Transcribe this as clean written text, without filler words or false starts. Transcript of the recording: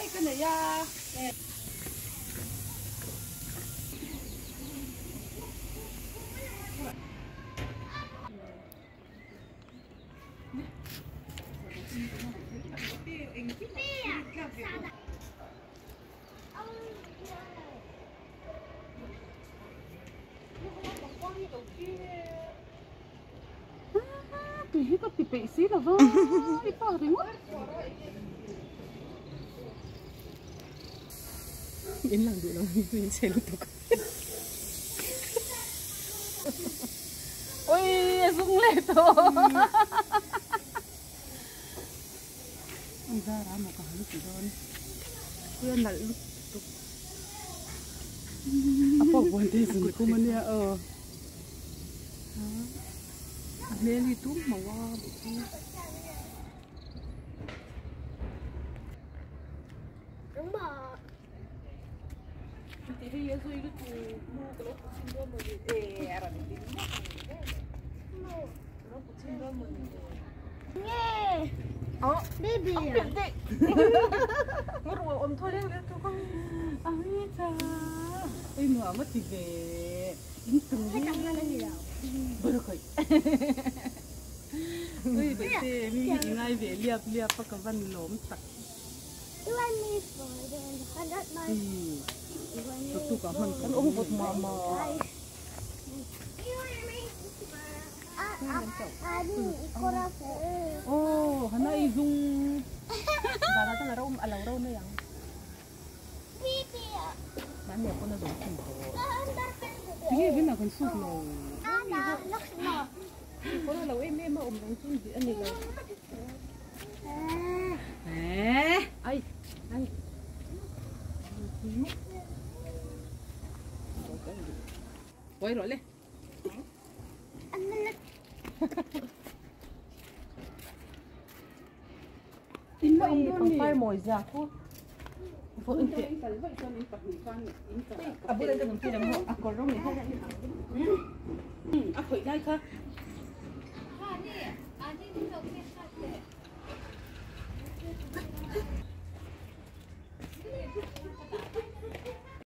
cái này ya. Tùy có tùy bể xí là vâng, đi vào thì mất. Yên lặng đủ lắm, tôi sẽ lúc tục. Ôi, rung lên thôi. Ôi ra ra một cái lúc chỉ đơn. Quên là lúc tục. À, bỏ buồn thế rồi, cô mà nè, nên đi túm mà qua đúng rồi thì bây giờ tôi cứ mua cái lốp xin đôi mình để làm gì mua lốp xin đôi mình nghe baby ông biển tị ngồi rồi ôm thôi đấy tôi không ai cha ơi mà mất thì về những từng cái gì đâu bữa khởi ơi vậy thì mình ngay về liệp bắt cái văn lốm tặc tụt cả mình cái ống bột mờ oh hana izung bara tang raum alaw raw na yang mami ako na doon sige bin ako suit mo ko na law em ma dong sun di ani law ay quay rồi lên tin mà ông phải mồi ra thôi vợ anh chị à bữa nay tôi làm hộ à còn rong này thôi à khởi đây thôi